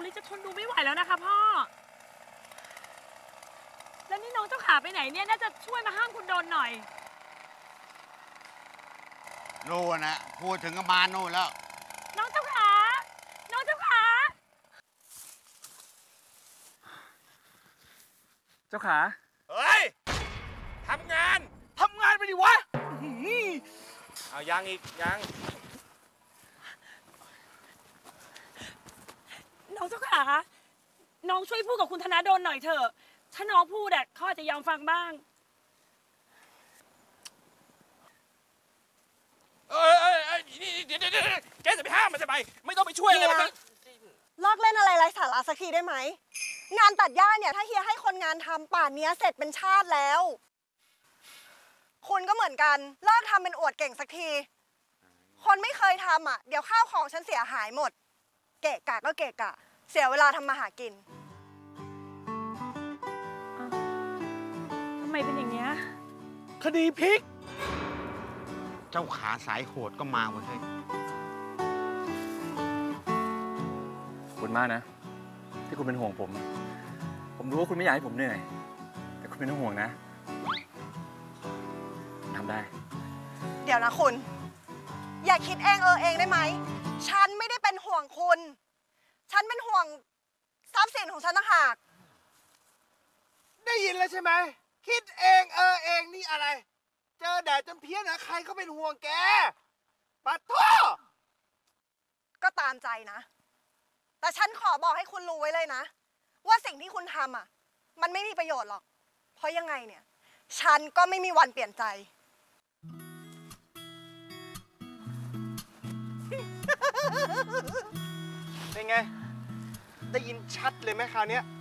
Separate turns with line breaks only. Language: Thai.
ลิจะทนดูไม่ไหวแล้วนะคะพ่อแล้วนี่น้องเจ้าขาไปไหนเนี่ยน่าจะช่วยมาห้ามคุณโดนหน่อย
โน่นนะพูดถึงก็มาโน่นแล้ว
น้องเจ้าขาน้องเจ้าขา
เจ้าขา
เฮ้ยทำงาน
ไปดิวะ
เอายังอีกยัง
น้องเจ้าขาน้องช่วยพูดกับคุณธนาโดนหน่อยเถอะถ้าน้องพูดเขาอาจจะยอมฟังบ้าง
นี่เดี๋ยวแกจะไปห้ามมันทำไมไม่ต้องไปช่วยเลยมัน
เลิกเล่นอะไรไร้สาระสักทีได้ไหมงานตัดหญ้าเนี่ยถ้าเฮียให้คนงานทำป่านนี้เสร็จเป็นชาติแล้วคุณก็เหมือนกันเลิกทำเป็นอวดเก่งสักทีคนไม่เคยทำเดี๋ยวข้าวของฉันเสียหายหมดเกะกะก็เกะกะเสียเวลาทำมาหากิน
ทำไมเป็นอย่างเงี้ย
คดีพลิก
เจ้าขาสายโหดก็มาเว้ย
ขอบคุณมากนะที่คุณเป็นห่วงผมรู้ว่าคุณไม่อยากให้ผมเหนื่อยแต่คุณเป็นห่วงนะทำได้
เดี๋ยวนะคุณอย่าคิดเองเองได้ไหมฉันไม่ได้เป็นห่วงคุณฉันเป็นห่วงทรัพย์สินของฉันต่างหาก
ได้ยินแล้วใช่ไหมคิดเองเองนี่อะไรเจอแดดจนเพี้ยนนะใครก็เป็นห่วงแกปัดท่อ
ก็ตามใจนะแต่ฉันขอบอกให้คุณรู้ไว้เลยนะว่าสิ่งที่คุณทำมันไม่มีประโยชน์หรอกเพราะยังไงเนี่ยฉันก็ไม่มีวันเปลี่ยนใจ
เป็นไงได้ยินชัดเลยไหมคราวนี้